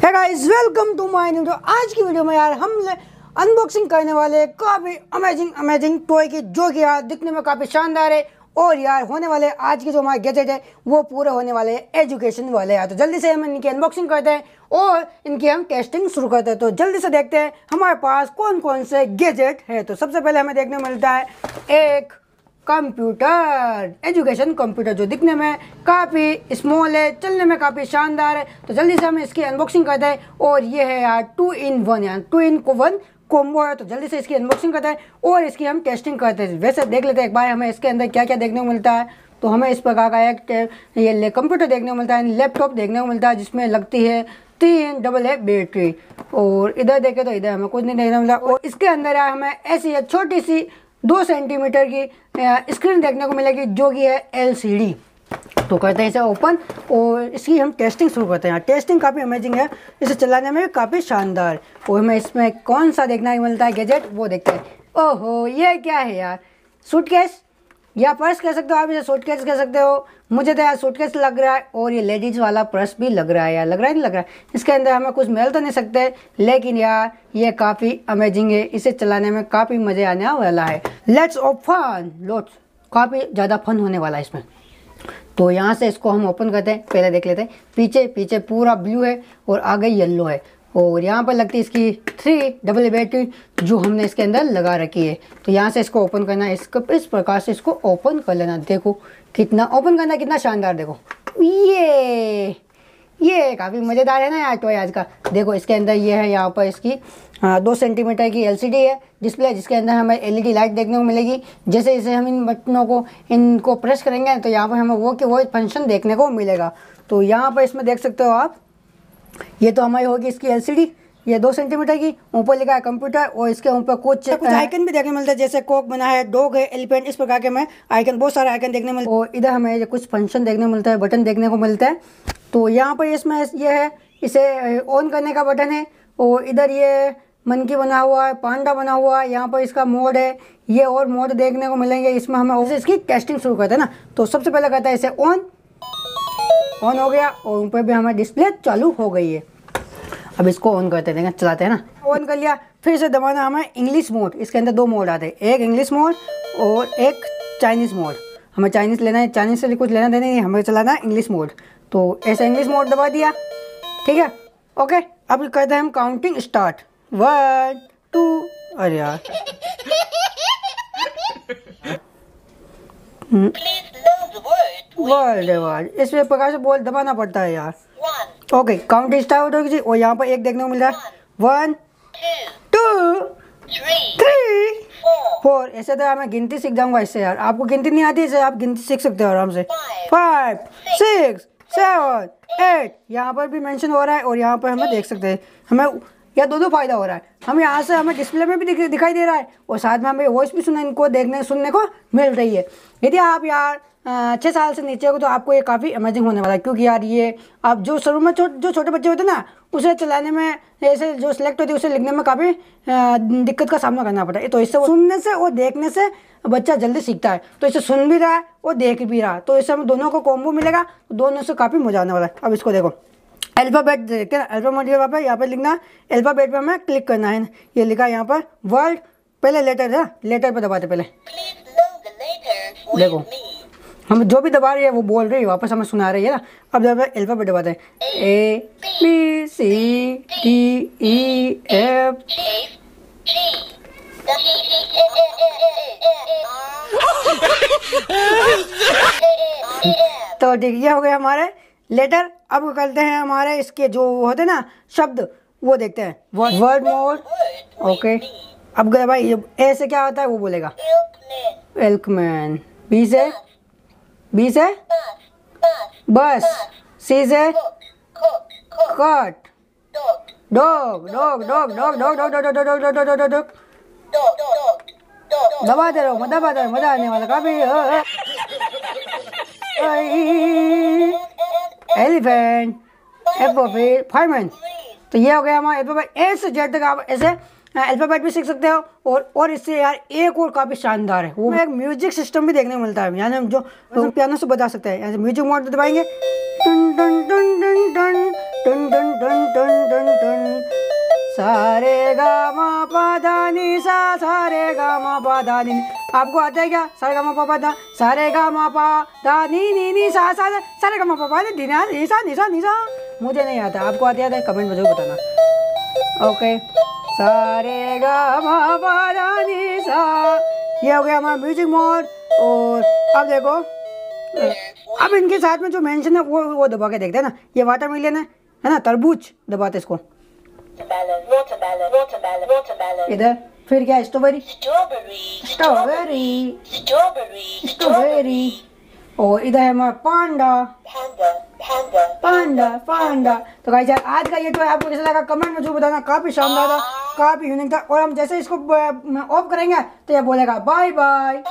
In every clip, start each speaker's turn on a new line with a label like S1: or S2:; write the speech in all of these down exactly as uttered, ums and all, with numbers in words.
S1: Hey guys, welcome to my new video. आज की video में यार हम अनबॉक्सिंग करने वाले काफ़ी अमेजिंग अमेजिंग टॉय की, जो कि यार दिखने में काफ़ी शानदार है। और यार होने वाले आज की जो हमारे गैजेट है वो पूरे होने वाले एजुकेशन वाले यार। तो जल्दी से हम इनकी अनबॉक्सिंग करते हैं और इनकी हम टेस्टिंग शुरू करते हैं। तो जल्दी से देखते हैं हमारे पास कौन कौन से गैजेट है। तो सबसे पहले हमें देखने को मिलता है एक कंप्यूटर, एजुकेशन कंप्यूटर, जो दिखने में काफ़ी स्मॉल है, चलने में काफ़ी शानदार है। तो जल्दी से हम इसकी अनबॉक्सिंग करते हैं। और ये है यार टू इन वन, यार टू इन को वन कॉम्बो है। तो जल्दी से इसकी अनबॉक्सिंग करते हैं और इसकी हम टेस्टिंग करते हैं। वैसे देख लेते हैं एक बार हमें इसके अंदर क्या क्या देखने को मिलता है। तो हमें इस प्रकार का एक ये कंप्यूटर देखने को मिलता है, लैपटॉप देखने को मिलता है जिसमें लगती है तीन डबल ए बैटरी। और इधर देखें तो इधर हमें कुछ नहीं देखने को मिला। और इसके अंदर यार हमें ऐसी है छोटी सी दो सेंटीमीटर की स्क्रीन देखने को मिलेगी, जो कि है एल सी डी। तो करते हैं इसे ओपन और इसकी हम टेस्टिंग शुरू करते हैं। टेस्टिंग काफ़ी अमेजिंग है, इसे चलाने में काफ़ी शानदार। और हमें इसमें कौन सा देखने को मिलता है गैजेट, वो देखते हैं। ओहो, ये क्या है यार, सूटकेस या पर्स कह सकते हो आप, इसे सूटकेस कह सकते हो। मुझे तो यार सूटकेस लग रहा है और ये लेडीज़ वाला पर्स भी लग रहा है यार, लग रहा है नहीं लग रहा है। इसके अंदर हमें कुछ मिल तो नहीं सकते, लेकिन यार ये काफ़ी अमेजिंग है, इसे चलाने में काफ़ी मज़े आने वाला है। लेट्स ओपन, लोट्स काफ़ी ज़्यादा फन होने वाला है इसमें। तो यहाँ से इसको हम ओपन करते हैं, पहले देख लेते हैं। पीछे पीछे पूरा ब्लू है और आगे येलो है। और यहाँ पर लगती है इसकी थ्री डबल बैटरी, जो हमने इसके अंदर लगा रखी है। तो यहाँ से इसको ओपन करना है, इसको इस प्रकार से इसको ओपन कर लेना। देखो कितना ओपन करना, कितना शानदार। देखो ये ये काफ़ी मज़ेदार है ना यार टॉय आज का। देखो इसके अंदर ये है, यहाँ पर इसकी हाँ दो सेंटीमीटर की एल सी डी है डिस्प्ले, जिसके अंदर हमें एल ई डी लाइट देखने को मिलेगी। जैसे जैसे हम इन बटनों को इनको प्रेस करेंगे तो यहाँ पर हमें वो कि वो फंक्शन देखने को मिलेगा। तो यहाँ पर इसमें देख सकते हो आप, ये तो हमारी होगी इसकी एल सी डी, ये दो सेंटीमीटर की। ऊपर लिखा है कंप्यूटर और इसके ऊपर कुछ कुछ आइकन भी देखने मिलता है, जैसे कोक बना है, डॉग है, एलिफेंट, इस प्रकार के हमें आइकन, बहुत सारे आइकन देखने मिलते हैं। और इधर हमें कुछ फंक्शन देखने को मिलता है, बटन देखने को मिलता है। तो यहाँ पर इसमें ये है, इसे ऑन करने का बटन है। और इधर ये मनकी बना हुआ है, पांडा बना हुआ है। यहाँ पर इसका मोड है, ये और मोड देखने को मिलेंगे इसमें हमें। और इसकी टेस्टिंग शुरू करते हैं ना। तो सबसे पहले कहता है इसे ऑन, ऑन हो गया और ऊपर भी हमारी डिस्प्ले चालू हो गई है। अब इसको ऑन करते हैं, चलाते हैं ना। ऑन कर लिया, फिर से दबाना हमें इंग्लिश मोड। इसके अंदर दो मोड आते हैं, एक इंग्लिश मोड और एक चाइनीज़ मोड। हमें चाइनीज़ लेना है, चाइनीज़ से कुछ लेना देना नहीं, हमें चलाना है इंग्लिश मोड। तो ऐसा इंग्लिश मोड दबा दिया, ठीक है, ओके। अब करते हैं हम काउंटिंग स्टार्ट, वन टू, अरे यार वर्ड वर्ड इस प्रकार से बोल दबाना पड़ता है यार। ओके, काउंटिंग स्टार्ट होगी जी। और यहाँ पर एक देखने को मिल रहा है, वन टू थ्री फोर। ऐसे तो मैं गिनती सीख जाऊंगा इससे यार। आपको गिनती नहीं आती, इससे आप गिनती सीख सकते हो आराम से। फाइव सिक्स सेवन एट, यहाँ पर भी मेंशन हो रहा है और यहाँ पर हमें देख सकते हैं। हमें या दो दो फायदा हो रहा है, हम यहाँ से हमें डिस्प्ले में भी दिख, दिखाई दे रहा है और साथ में हमें वॉइस भी सुनने इनको देखने सुनने को मिल रही है। यदि आप यार छः साल से नीचे हो तो आपको ये काफ़ी अमेजिंग होने वाला है, क्योंकि यार ये आप जो शुरू में जो छोटे बच्चे होते हैं ना, उसे चलाने में, ऐसे जो सिलेक्ट होती है उसे लिखने में काफ़ी दिक्कत का सामना करना पड़ता है। तो इससे सुनने से और देखने से बच्चा जल्दी सीखता है। तो इसे सुन भी रहा है और देख भी रहा है, तो इससे हमें दोनों को कॉम्बो मिलेगा, दोनों से काफ़ी मजा आने वाला है। अब इसको देखो, अल्फ़ाबेट देखते हैं, अल्फ़ाबेट यहाँ पर यहाँ पर लिखना, अल्फ़ाबेट पे हमें क्लिक करना है। ये लिखा है यहाँ पर वर्ड, पहले लेटर है, लेटर पे दबाते पहले। देखो हम जो भी दबा रही है वो बोल रही है, वापस हमें सुना रही है ना। अब जब अल्फ़ाबेट दबाते हैं, A B C D E F. तो ठीक, ये हो गए हमारे लेटर। अब करते हैं हमारे इसके जो होते हैं ना शब्द, वो देखते हैं। Word mode, okay. अब गए भाई, ए से क्या होता है वो बोलेगा, एल्कमैन। बी से बी से बस, सी से cut, dog dog dog dog dog dog dog dog dog dog dog dog. दबाते रहो, मजा दबाते रहो, मजा आने वाला काफी। एलिफेंट, एफ फाइवमैन। तो ये हो गया हमारा अल्फाबेट। ए से जेड तक आप ऐसे अल्फाबेट भी सीख सकते हो। और और इससे यार एक और काफ़ी शानदार है, वो एक म्यूजिक सिस्टम भी देखने को मिलता है, यानी हम जो हम पियानो से बजा सकते हैं। म्यूजिक मोड दबाएंगे, टन टन टन टन टन टन टन टन टन पा धा नी। आपको आता है क्या? सारे गा मा पा पा धा, सारे गा मा पा धा नी नी नी सा सा, सारे गा मा पा पा धी ना नी सा नी सा नी सा। मुझे नहीं आता, आपको आते आता है? कमेंट में जरूर बताना। ओके, सारे गा मा पा धा नी सा, ये हो गया हमारा म्यूजिक मोड। और अब देखो, अब इनके साथ में जो मेंशन है वो वो दबा के देखते हैं ना। ये वाटरमेलन है है ना, तरबूज, दबाते इसको इधर। फिर क्या? Strawberry, strawberry, strawberry. और इधर है हमारा पांडा, पांडा, पांडा। तो गाइस यार आज का ये तो आपको कैसा लगा कमेंट में जो बताना। काफी शानदार था, काफी यूनिक था। और हम जैसे इसको ऑफ करेंगे तो ये बोलेगा बाय बाय।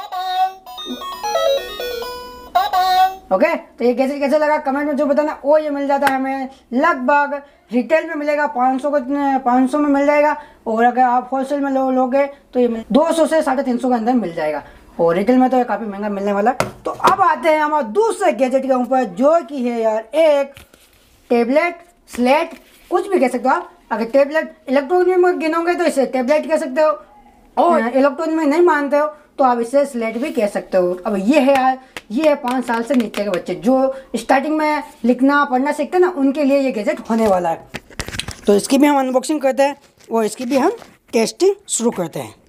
S1: ओके, तो ये कैसे कैसे लगा कमेंट में जो बताना। वो ये मिल जाता है हमें लगभग रिटेल में मिलेगा पाँच सौ को, पाँच सौ में मिल जाएगा। और अगर आप होलसेल में लो लोगे तो ये दो सौ से साढ़े तीन सौ के अंदर मिल जाएगा। और रिटेल में तो ये काफ़ी महंगा मिलने वाला है। तो अब आते हैं हमारे दूसरे गैजेट के ऊपर, जो कि है यार एक टेबलेट, स्लेट, कुछ भी कह सकते हो आप। अगर टेबलेट इलेक्ट्रॉनिक में गिनोगे तो इसे टेबलेट कह सकते हो, और इलेक्ट्रॉनिक में नहीं मानते हो तो आप इसे स्लेट भी कह सकते हो। अब ये है यार, ये है पाँच साल से नीचे के बच्चे जो स्टार्टिंग में लिखना पढ़ना सीखते हैं ना, उनके लिए ये गैजेट होने वाला है। तो इसकी भी हम अनबॉक्सिंग करते हैं और इसकी भी हम टेस्टिंग शुरू करते हैं।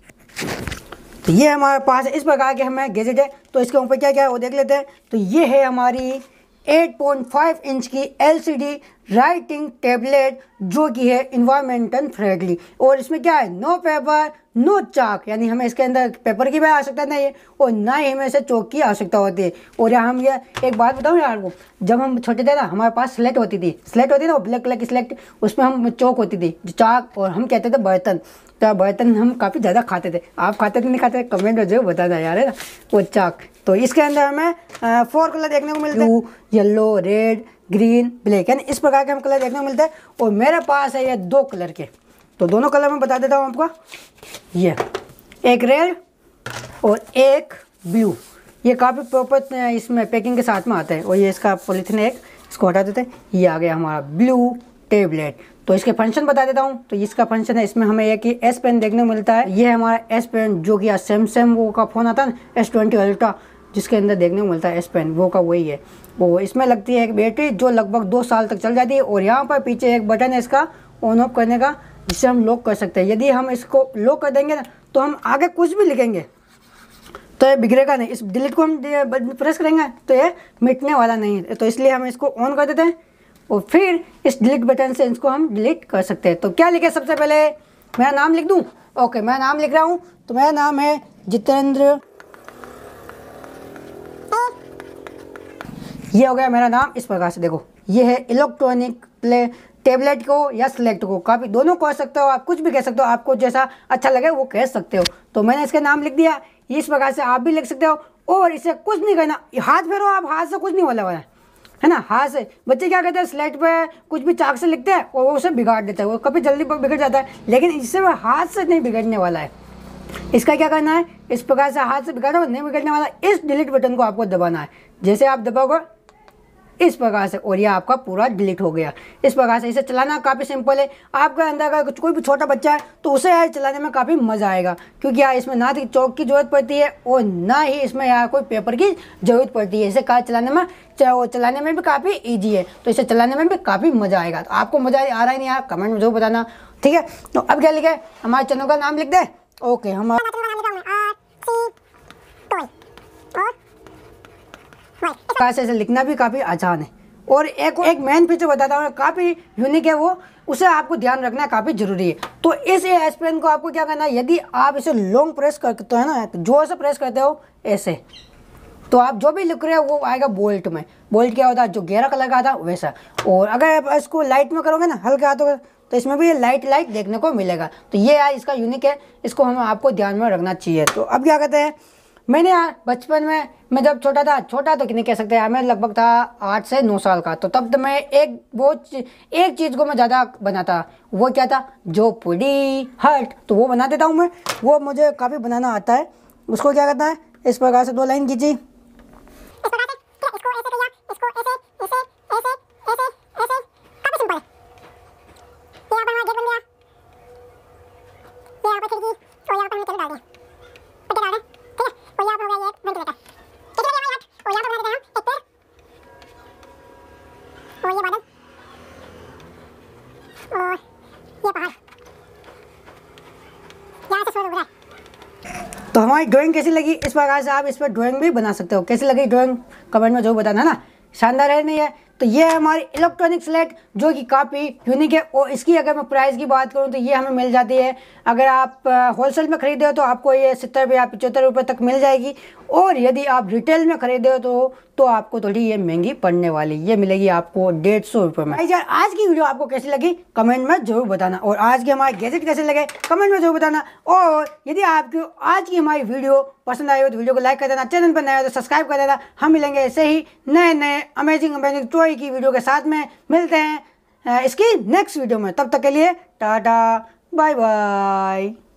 S1: तो ये हमारे पास इस प्रकार के हमें गैजेट है। तो इसके ऊपर क्या क्या है वो देख लेते हैं। तो ये है हमारी आठ पॉइंट पाँच इंच की एलसीडी राइटिंग टैबलेट, जो कि है इन्वायरमेंटल फ्रेंडली। और इसमें क्या है? नो पेपर नो चाक, यानी हमें इसके अंदर पेपर की भी आवश्यकता नहीं है और ना ही हमें इसे चौक की आवश्यकता होती है। और यहाँ हम ये एक बात बताऊँ यार को, जब हम छोटे थे ना हमारे पास स्लेट होती थी, स्लेट होती थी ना ब्लैक कलर की स्लेट, उसमें हम चौक होती थी चाक, और हम कहते थे बर्तन। तो बर्तन हम काफ़ी ज़्यादा खाते थे। आप खाते थे नहीं खाते? कमेंट में जो बताना यार, है ना, वो चाक। तो इसके अंदर हमें फोर कलर देखने को मिलते हैं, blue, yellow, red, green, black, यानी इस प्रकार के हम कलर देखने को मिलते हैं। और मेरे पास है ये दो कलर के, तो दोनों कलर मैं बता देता हूँ आपको। ये एक रेड और एक ब्लू, ये काफ़ी प्रॉपर इसमें पैकिंग के साथ में आता है। और ये इसका पॉलीथीन एक, इसको हटा देते हैं। ये आ गया हमारा ब्लू टेबलेट। तो इसके फंक्शन बता देता हूँ। तो इसका फंक्शन है, इसमें हमें एक ही एस पेन देखने को मिलता है। ये है हमारा एस पेन, जो कि सैमसंग वो का फ़ोन आता है ना एस ट्वेंटी अल्ट्रा, जिसके अंदर देखने को मिलता है एस पेन, वो का वही है। वो इसमें लगती है एक बैटरी जो लगभग दो साल तक चल जाती है। और यहाँ पर पीछे एक बटन है इसका ऑन ऑफ करने का, जिससे हम लॉक कर सकते हैं। यदि हम इसको लॉक कर देंगे ना तो हम आगे कुछ भी लिखेंगे तो ये बिगड़ेगा नहीं। इस डिलीट को हम प्रेस करेंगे तो ये मिटने वाला नहीं है। तो इसलिए हम इसको ऑन कर देते हैं और फिर इस डिलीट बटन से इसको हम डिलीट कर सकते हैं। तो क्या लिखे? सबसे पहले मेरा नाम लिख दूँ। ओके, मैं नाम लिख रहा हूँ। तो मेरा नाम है जितेंद्र। ये हो गया मेरा नाम। इस प्रकार से देखो, ये है इलेक्ट्रॉनिक प्ले टेबलेट को या सिलेक्ट को, काफ़ी दोनों कह सकते हो आप, कुछ भी कह सकते हो, आपको जैसा अच्छा लगे वो कह सकते हो। तो मैंने इसका नाम लिख दिया। इस प्रकार से आप भी लिख सकते हो। और इसे कुछ नहीं करना, हाथ फेरो आप, हाथ से कुछ नहीं होने वाला है ना। हाथ से बच्चे क्या कहते हैं, स्लेट पे कुछ भी चाक से लिखते हैं और वो उसे बिगाड़ देता है, वो कभी जल्दी बिगड़ जाता है। लेकिन इससे वो हाथ से नहीं बिगड़ने वाला है। इसका क्या करना है, इस प्रकार से हाथ से बिगाड़ो, नहीं बिगड़ने वाला। इस डिलीट बटन को आपको दबाना है। जैसे आप दबाओगे इस प्रकार से, और ये आपका पूरा डिलीट हो गया। इस प्रकार से इसे चलाना काफ़ी सिंपल है। आपके अंदर अगर कोई भी छोटा बच्चा है तो उसे यार चलाने में काफ़ी मज़ा आएगा, क्योंकि यार इसमें ना तो चौक की ज़रूरत पड़ती है और ना ही इसमें यार कोई पेपर की ज़रूरत पड़ती है। इसे कार चलाने में चाहे चलाने में भी काफ़ी ईजी है, तो इसे चलाने में भी काफ़ी मज़ा आएगा। तो आपको मज़ा आ रहा है नहीं यार, कमेंट में जरूर बताना, ठीक है। तो अब क्या लिखे, हमारे चैनल का नाम लिख दे। ओके, हमारा ऐसे लिखना भी काफ़ी आसान है। और एक एक मेन फीचर बताता हूँ, काफ़ी यूनिक है वो, उसे आपको ध्यान रखना काफ़ी ज़रूरी है। तो इस एस पेन को आपको क्या करना है, यदि आप इसे लॉन्ग प्रेस करते हो ना, तो जोर से प्रेस करते हो ऐसे, तो आप जो भी लिख रहे हो वो आएगा बोल्ट में। बोल्ट क्या होता है, जो गहरा कलर का आता है वैसा। और अगर आप इसको लाइट में करोगे ना, हल्का हाथों तो इसमें भी लाइट लाइट देखने को मिलेगा। तो ये यार इसका यूनिक है, इसको हम आपको ध्यान में रखना चाहिए। तो अब क्या कहते हैं, मैंने यार बचपन में, मैं जब छोटा था, छोटा तो नहीं कह सकते यार, मैं लगभग था आठ से नौ साल का, तो तब तो मैं एक वो एक चीज़ को मैं ज़्यादा बनाता। वो क्या था, जो पुडी हट, तो वो बना देता हूँ मैं। वो मुझे काफ़ी बनाना आता है। उसको क्या करना है, इस प्रकार से दो लाइन खींची,
S2: और ये पहाड़ यहाँ से शुरू हो रहा है।
S1: तो हमारी ड्राइंग कैसी लगी, इस प्रकार से आप इस पर ड्राइंग भी बना सकते हो। कैसी लगी ड्राइंग कमेंट में जरूर बताना ना, शानदार है नहीं है। तो ये है हमारी इलेक्ट्रॉनिक स्लेट जो कि काफ़ी यूनिक है। और इसकी अगर मैं प्राइस की बात करूँ तो ये हमें मिल जाती है, अगर आप होलसेल में खरीदे हो तो आपको ये सत्तर रुपये या पचहत्तर रुपये तक मिल जाएगी। और यदि आप रिटेल में खरीदे हो तो तो आपको थोड़ी ये महंगी पड़ने वाली, ये मिलेगी आपको डेढ़ सौ रुपये में। यार आज की वीडियो आपको कैसी लगी कमेंट में जरूर बताना, और आज के हमारे गैजेट कैसे लगे कमेंट में जरूर बताना। और यदि आपको आज की हमारी वीडियो पसंद आई हो तो वीडियो को लाइक कर देना, चैनल पर नए हो तो सब्सक्राइब कर देना। हम मिलेंगे ऐसे ही नए नए अमेजिंग अमेजिंग टॉय की वीडियो के साथ में, मिलते हैं इसकी नेक्स्ट वीडियो में। तब तक के लिए टाटा बाय बाय।